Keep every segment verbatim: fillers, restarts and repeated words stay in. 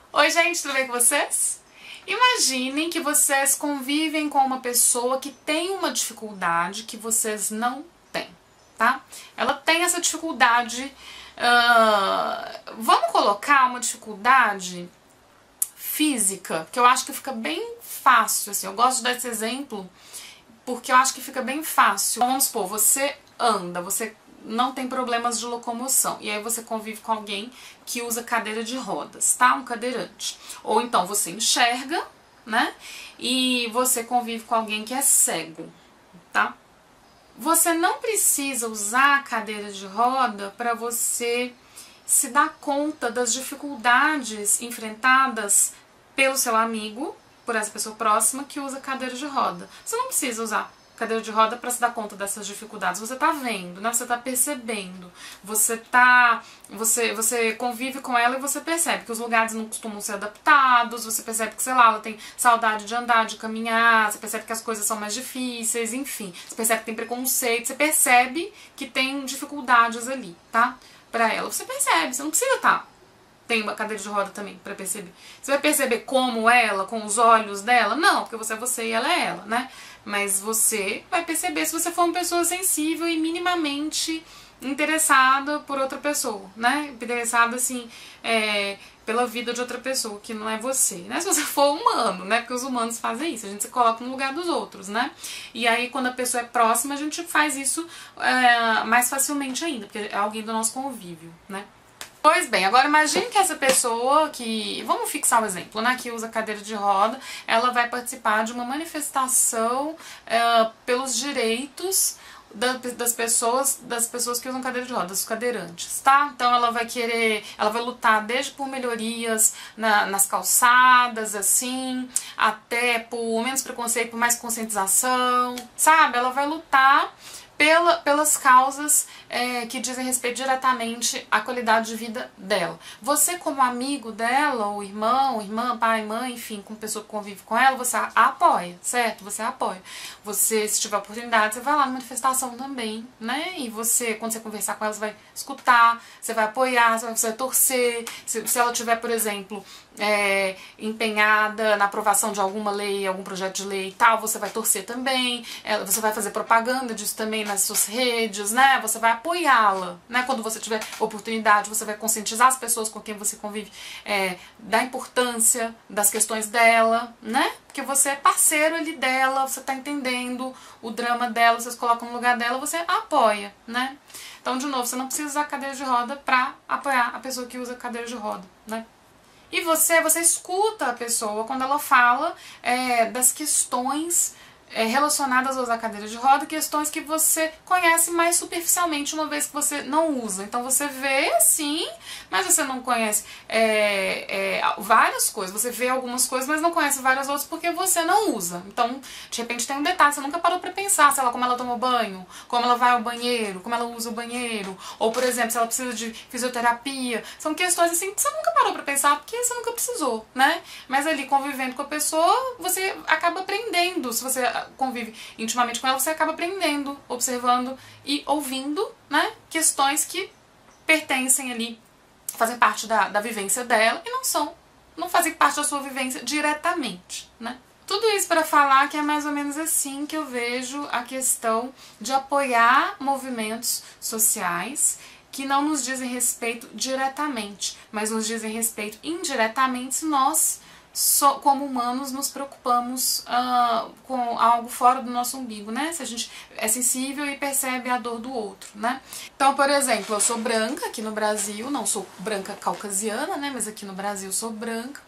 Oi gente, tudo bem com vocês? Imaginem que vocês convivem com uma pessoa que tem uma dificuldade que vocês não têm, tá? Ela tem essa dificuldade, uh, vamos colocar uma dificuldade física, que eu acho que fica bem fácil, assim, eu gosto de dar esse exemplo porque eu acho que fica bem fácil. Vamos supor, você anda, você não tem problemas de locomoção, e aí você convive com alguém que usa cadeira de rodas, tá? Um cadeirante. Ou então você enxerga, né? E você convive com alguém que é cego, tá? Você não precisa usar a cadeira de roda para você se dar conta das dificuldades enfrentadas pelo seu amigo, por essa pessoa próxima que usa cadeira de roda. Você não precisa usar cadeira de roda para se dar conta dessas dificuldades. Você tá vendo, né? Você tá percebendo. Você tá, você, você convive com ela e você percebe que os lugares não costumam ser adaptados. Você percebe que, sei lá, ela tem saudade de andar, de caminhar. Você percebe que as coisas são mais difíceis, enfim. Você percebe que tem preconceito. Você percebe que tem dificuldades ali, tá? Pra ela. Você percebe. Você não precisa estar. Tem uma cadeira de roda também pra perceber. Você vai perceber como ela, com os olhos dela? Não, porque você é você e ela é ela, né? Mas você vai perceber se você for uma pessoa sensível e minimamente interessada por outra pessoa, né? Interessada, assim, é, pela vida de outra pessoa, que não é você, né? Se você for humano, né? Porque os humanos fazem isso, a gente se coloca no lugar dos outros, né? E aí, quando a pessoa é próxima, a gente faz isso é, mais facilmente ainda, porque é alguém do nosso convívio, né? Pois bem, agora imagine que essa pessoa que, vamos fixar o exemplo, né, que usa cadeira de roda, ela vai participar de uma manifestação é, pelos direitos da, das pessoas, das pessoas que usam cadeira de roda, dos cadeirantes, tá? Então ela vai querer, ela vai lutar desde por melhorias na, nas calçadas, assim, até por menos preconceito, por mais conscientização, sabe? Ela vai lutar Pela, pelas causas é, que dizem respeito diretamente à qualidade de vida dela. Você, como amigo dela, ou irmão, irmã, pai, mãe, enfim, com pessoa que convive com ela, você a apoia, certo? Você a apoia. Você, se tiver oportunidade, você vai lá na manifestação também, né? E você, quando você conversar com ela, você vai escutar, você vai apoiar, você vai, você vai torcer. Se, se ela tiver, por exemplo, é, empenhada na aprovação de alguma lei, algum projeto de lei e tal, você vai torcer também. Ela, você vai fazer propaganda disso também nas suas redes, né? Você vai apoiá-la, né? Quando você tiver oportunidade, você vai conscientizar as pessoas com quem você convive é, da importância das questões dela, né? Porque você é parceiro ali dela, você tá entendendo o drama dela, você se coloca no lugar dela, você apoia, né? Então, de novo, você não precisa usar cadeira de roda pra apoiar a pessoa que usa cadeira de roda, né? E você, você escuta a pessoa quando ela fala é, das questões É, relacionadas a usar cadeira de roda, questões que você conhece mais superficialmente uma vez que você não usa. Então você vê sim, mas você não conhece é, é, várias coisas. Você vê algumas coisas, mas não conhece várias outras porque você não usa. Então, de repente tem um detalhe, você nunca parou pra pensar, sei lá, como ela toma banho, como ela vai ao banheiro, como ela usa o banheiro, ou por exemplo, se ela precisa de fisioterapia. São questões assim que você nunca parou pra pensar porque você nunca precisou, né? Mas ali, convivendo com a pessoa, você acaba aprendendo. Se você convive intimamente com ela, você acaba aprendendo, observando e ouvindo, né, questões que pertencem ali, fazem parte da, da vivência dela e não são, não fazem parte da sua vivência diretamente, né. Tudo isso para falar que é mais ou menos assim que eu vejo a questão de apoiar movimentos sociais que não nos dizem respeito diretamente, mas nos dizem respeito indiretamente se nós So, como humanos nos preocupamos uh, com algo fora do nosso umbigo, né? Se a gente é sensível e percebe a dor do outro, né? Então, por exemplo, eu sou branca aqui no Brasil, não sou branca caucasiana, né? Mas aqui no Brasil sou branca.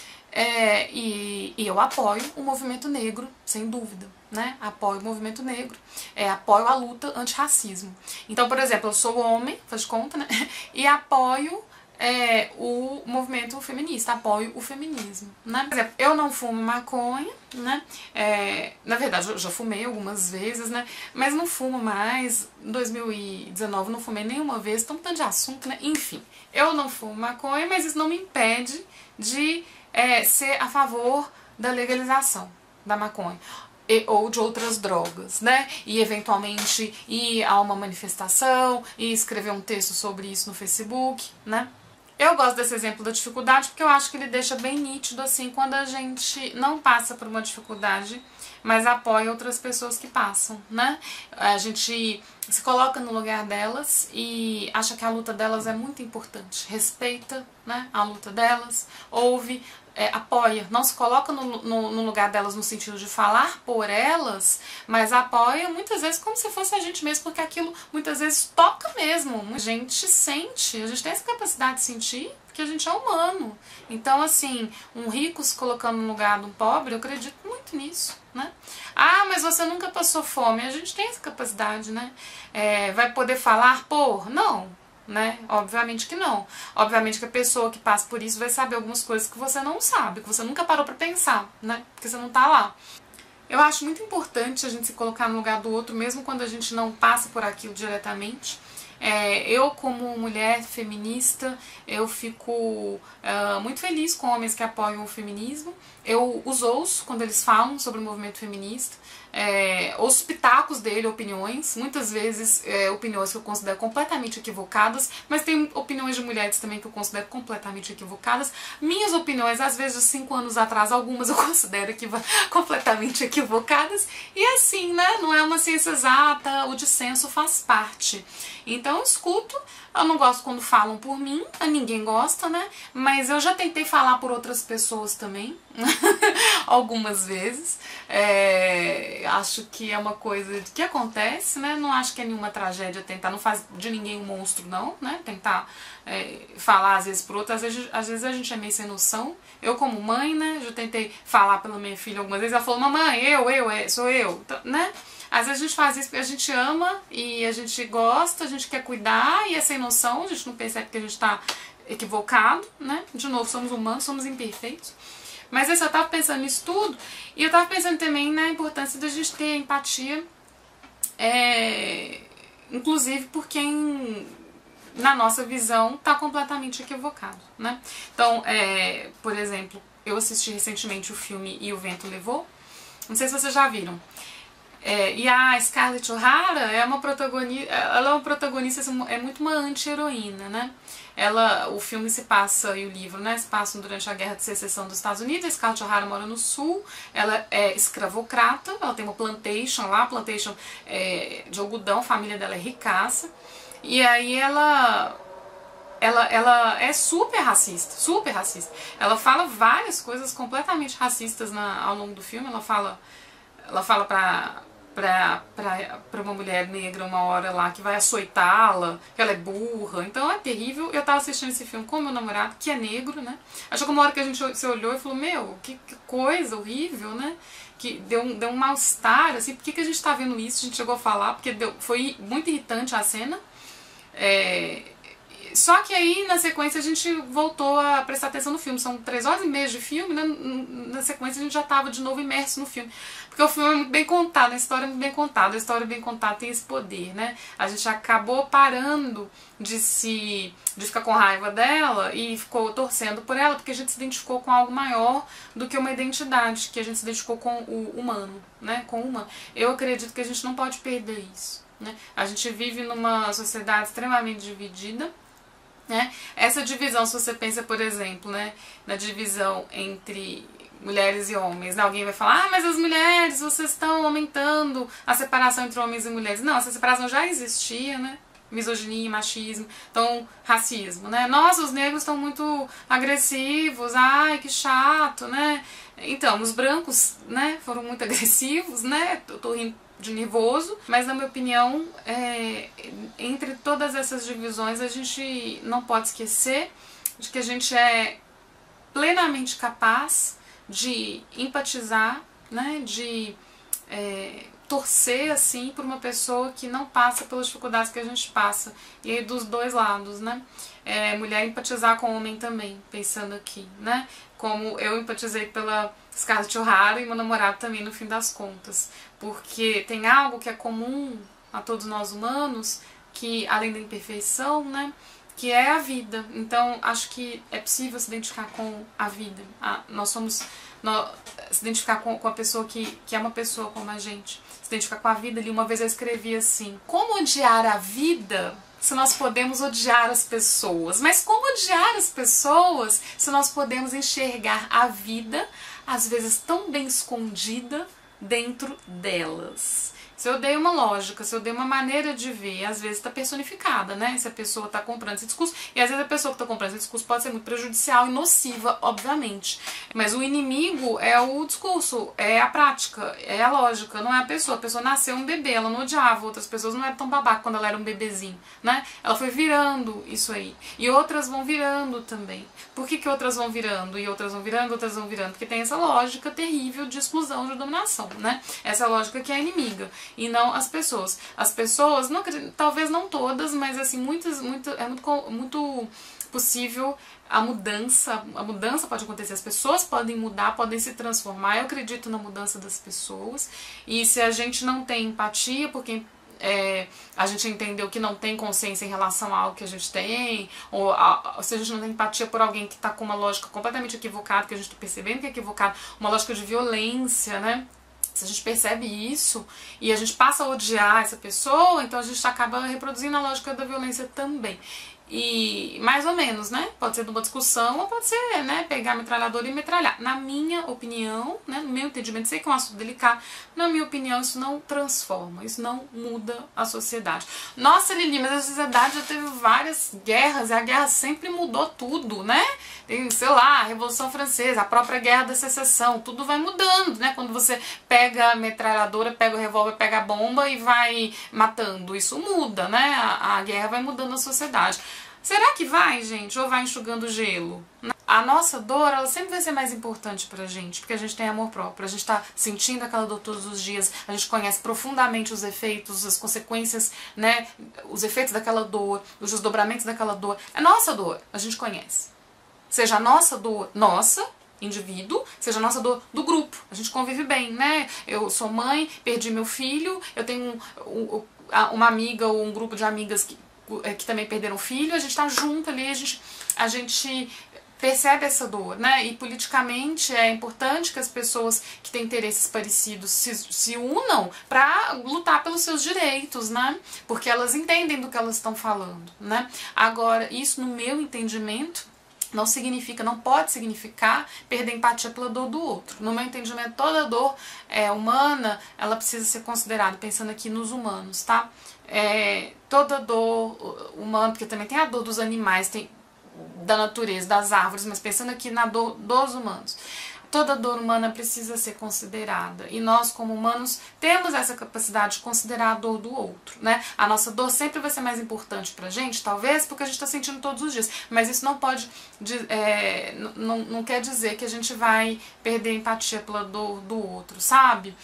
É, e, e eu apoio o movimento negro, sem dúvida, né? Apoio o movimento negro, é, apoio a luta antirracismo. Então, por exemplo, eu sou homem, faz de conta, né? E apoio É, o movimento feminista, apoio o feminismo, né? Por exemplo, eu não fumo maconha, né? É, na verdade, eu já fumei algumas vezes, né? Mas não fumo mais. Em dois mil e dezenove não fumei nenhuma vez, tão tanto de assunto, né? Enfim, eu não fumo maconha, mas isso não me impede de é, ser a favor da legalização da maconha. E, ou de outras drogas, né? E eventualmente ir a uma manifestação e escrever um texto sobre isso no Facebook, né? Eu gosto desse exemplo da dificuldade porque eu acho que ele deixa bem nítido assim quando a gente não passa por uma dificuldade, mas apoia outras pessoas que passam, né? A gente se coloca no lugar delas e acha que a luta delas é muito importante, respeita, né, a luta delas, ouve, é, apoia, não se coloca no, no, no lugar delas no sentido de falar por elas, mas apoia muitas vezes como se fosse a gente mesmo, porque aquilo muitas vezes toca mesmo, a gente sente, a gente tem essa capacidade de sentir, porque a gente é humano. Então, assim, um rico se colocando no lugar de um pobre, eu acredito muito nisso, né? Ah, mas você nunca passou fome. A gente tem essa capacidade, né? É, vai poder falar por? Não, né? Obviamente que não. Obviamente que a pessoa que passa por isso vai saber algumas coisas que você não sabe, que você nunca parou pra pensar, né? Porque você não tá lá. Eu acho muito importante a gente se colocar no lugar do outro, mesmo quando a gente não passa por aquilo diretamente. É, eu, como mulher feminista, eu fico uh, muito feliz com homens que apoiam o feminismo. Eu os ouço quando eles falam sobre o movimento feminista, é, ouço pitacos dele, opiniões, muitas vezes é, opiniões que eu considero completamente equivocadas, mas tem opiniões de mulheres também que eu considero completamente equivocadas. Minhas opiniões, às vezes de cinco anos atrás, algumas eu considero equivo completamente equivocadas, e assim, né, não é uma ciência exata, o dissenso faz parte. Então eu escuto, eu não gosto quando falam por mim, ninguém gosta, né? Mas eu já tentei falar por outras pessoas também, algumas vezes. É, acho que é uma coisa que acontece, né? Não acho que é nenhuma tragédia tentar, não faz de ninguém um monstro, não, né? Tentar é, falar às vezes por outras, às vezes, às vezes a gente é meio sem noção. Eu como mãe, né? Já tentei falar pela minha filha algumas vezes, ela falou, mamãe, eu, eu, sou eu, então, né? Às vezes a gente faz isso porque a gente ama e a gente gosta, a gente quer cuidar e é sem noção, a gente não percebe que a gente está equivocado, né? De novo, somos humanos, somos imperfeitos. Mas eu tava pensando nisso tudo e eu tava pensando também na importância da gente ter empatia, é, inclusive por quem, na nossa visão, tá completamente equivocado, né? Então, é, por exemplo, eu assisti recentemente o filme E o Vento Levou, não sei se vocês já viram. É, e a Scarlett O'Hara é uma protagonista, ela é uma protagonista, é muito uma anti-heroína, né? Ela, o filme se passa, e o livro, né, se passam durante a Guerra de Secessão dos Estados Unidos. A Scarlett O'Hara mora no Sul, ela é escravocrata, ela tem uma plantation lá, plantation é, de algodão, a família dela é ricaça, e aí ela... Ela, ela é super racista, super racista. Ela fala várias coisas completamente racistas na, ao longo do filme. Ela fala, ela fala pra, pra, pra, pra uma mulher negra uma hora lá que vai açoitá-la, que ela é burra. Então é terrível. Eu tava assistindo esse filme com meu namorado, que é negro, né? Achou que uma hora que a gente se olhou e falou, meu, que, que coisa horrível, né? Que deu um, deu um mal-estar, assim, por que, que a gente tá vendo isso? A gente chegou a falar, porque deu, foi muito irritante a cena. É... Só que aí, na sequência, a gente voltou a prestar atenção no filme. São três horas e meia de filme, né? Na sequência a gente já estava de novo imerso no filme. Porque o filme é muito bem contado, a história é muito bem contada. A história bem contada tem esse poder, né? A gente acabou parando de se de ficar com raiva dela e ficou torcendo por ela, porque a gente se identificou com algo maior do que uma identidade, que a gente se identificou com o humano, né? Com o humano. Eu acredito que a gente não pode perder isso, né? A gente vive numa sociedade extremamente dividida. Né? Essa divisão, se você pensa, por exemplo, né, na divisão entre mulheres e homens, né? Alguém vai falar, ah, mas as mulheres, vocês estão aumentando a separação entre homens e mulheres. Não, essa separação já existia, né? Misoginia, machismo, então racismo, né? Nossa, os negros estão muito agressivos, ai, que chato, né? Então, os brancos, né, foram muito agressivos, né? Eu tô rindo de nervoso, mas na minha opinião, é, entre todas essas divisões, a gente não pode esquecer de que a gente é plenamente capaz de empatizar, né, de é, torcer assim por uma pessoa que não passa pelas dificuldades que a gente passa, e aí dos dois lados, né? É, mulher empatizar com homem também, pensando aqui, né? Como eu empatizei pela Scarlett O'Hara e meu namorado também, no fim das contas, porque tem algo que é comum a todos nós humanos, que além da imperfeição, né, que é a vida. Então acho que é possível se identificar com a vida. Ah, nós somos nós, se identificar com, com a pessoa que, que é uma pessoa como a gente, se identificar com a vida. Ali uma vez eu escrevi assim: como odiar a vida se nós podemos odiar as pessoas. Mas como odiar as pessoas se nós podemos enxergar a vida, às vezes tão bem escondida, dentro delas? Se eu dei uma lógica, se eu dei uma maneira de ver, às vezes está personificada, né? Se a pessoa está comprando esse discurso, e às vezes a pessoa que está comprando esse discurso pode ser muito prejudicial e nociva, obviamente. Mas o inimigo é o discurso, é a prática, é a lógica, não é a pessoa. A pessoa nasceu um bebê, ela não odiava outras pessoas, não era tão babaca quando ela era um bebezinho, né? Ela foi virando isso aí. E outras vão virando também. Por que que outras vão virando? E outras vão virando, outras vão virando? Porque tem essa lógica terrível de exclusão, de dominação, né? Essa lógica que é inimiga. E não as pessoas. As pessoas, não, talvez não todas, mas assim, muitas, muito, é muito, muito possível a mudança. A mudança pode acontecer, as pessoas podem mudar, podem se transformar. Eu acredito na mudança das pessoas. E se a gente não tem empatia, porque é, a gente entendeu que não tem consciência em relação a algo que a gente tem, ou, a, ou se a gente não tem empatia por alguém que está com uma lógica completamente equivocada, que a gente está percebendo que é equivocada, uma lógica de violência, né? Se a gente percebe isso e a gente passa a odiar essa pessoa, então a gente acaba reproduzindo a lógica da violência também. E mais ou menos, né? Pode ser de uma discussão ou pode ser, né, pegar a metralhadora e metralhar. Na minha opinião, né, no meu entendimento, sei que é um assunto delicado, na minha opinião isso não transforma, isso não muda a sociedade. Nossa, Lili, mas a sociedade já teve várias guerras e a guerra sempre mudou tudo, né? Tem, sei lá, a Revolução Francesa, a própria Guerra da Secessão, tudo vai mudando, né? Quando você pega a metralhadora, pega o revólver, pega a bomba e vai matando, isso muda, né? A, a guerra vai mudando a sociedade. Será que vai, gente? Ou vai enxugando gelo? A nossa dor, ela sempre vai ser mais importante pra gente, porque a gente tem amor próprio, a gente tá sentindo aquela dor todos os dias, a gente conhece profundamente os efeitos, as consequências, né? Os efeitos daquela dor, os desdobramentos daquela dor. É nossa dor, a gente conhece. Seja a nossa dor, nossa, indivíduo, seja a nossa dor do grupo. A gente convive bem, né? Eu sou mãe, perdi meu filho, eu tenho um, um, uma amiga ou um grupo de amigas que, que também perderam filho, a gente tá junto ali, a gente, a gente percebe essa dor, né? E politicamente é importante que as pessoas que têm interesses parecidos se, se unam para lutar pelos seus direitos, né? Porque elas entendem do que elas estão falando, né? Agora, isso no meu entendimento não significa, não pode significar perder empatia pela dor do outro. No meu entendimento, toda dor é, humana, ela precisa ser considerada, pensando aqui nos humanos, tá? É, toda dor humana, porque também tem a dor dos animais, tem da natureza, das árvores, mas pensando aqui na dor dos humanos. Toda dor humana precisa ser considerada. E nós, como humanos, temos essa capacidade de considerar a dor do outro, né? A nossa dor sempre vai ser mais importante pra gente, talvez, porque a gente está sentindo todos os dias. Mas isso não pode, é, não, não quer dizer que a gente vai perder empatia pela dor do outro, sabe?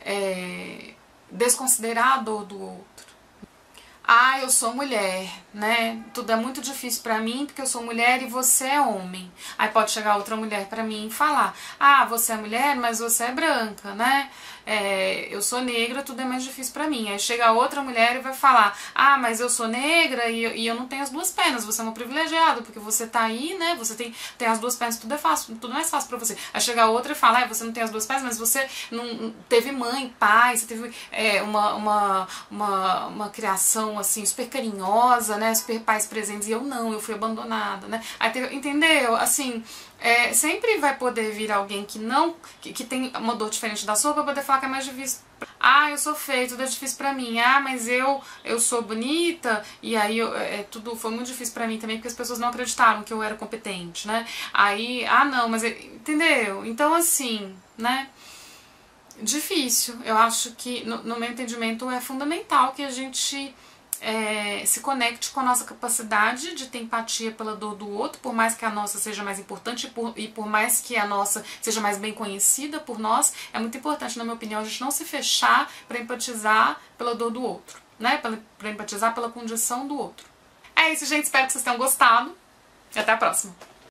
É, desconsiderar a dor do outro. Ah, eu sou mulher, né? Tudo é muito difícil pra mim porque eu sou mulher e você é homem. Aí pode chegar outra mulher pra mim e falar: ah, você é mulher, mas você é branca, né? É, eu sou negra, tudo é mais difícil pra mim. Aí chega outra mulher e vai falar: ah, mas eu sou negra e, e eu não tenho as duas pernas, você é uma privilegiada, porque você tá aí, né? Você tem, tem as duas pernas, tudo é fácil, tudo mais fácil pra você. Aí chega outra e fala: ah, você não tem as duas pernas, mas você não teve mãe, pai, você teve é, uma, uma, uma, uma criação assim, super carinhosa, né, super pais presentes, e eu não, eu fui abandonada, né, aí teve, entendeu? Assim, é, sempre vai poder vir alguém que não, que, que tem uma dor diferente da sua, pra poder falar que é mais difícil. Ah, eu sou feia, tudo é difícil pra mim. Ah, mas eu, eu sou bonita, e aí eu, é, tudo foi muito difícil pra mim também, porque as pessoas não acreditaram que eu era competente, né, aí, ah não, mas, entendeu? Então assim, né, difícil. Eu acho que, no, no meu entendimento, é fundamental que a gente É, se conecte com a nossa capacidade de ter empatia pela dor do outro, por mais que a nossa seja mais importante e por, e por mais que a nossa seja mais bem conhecida por nós, é muito importante, na minha opinião, a gente não se fechar para empatizar pela dor do outro, né? Para empatizar pela condição do outro. É isso, gente. Espero que vocês tenham gostado e até a próxima.